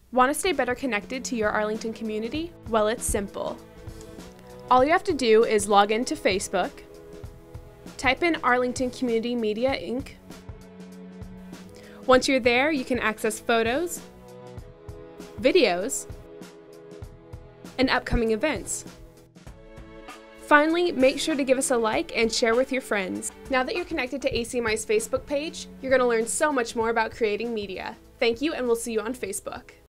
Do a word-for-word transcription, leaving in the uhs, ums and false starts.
Want to stay better connected to your Arlington community? Well, it's simple. All you have to do is log into Facebook, type in Arlington Community Media, Incorporated. Once you're there, you can access photos, videos, and upcoming events. Finally, make sure to give us a like and share with your friends. Now that you're connected to ACMi's Facebook page, you're going to learn so much more about creating media. Thank you, and we'll see you on Facebook.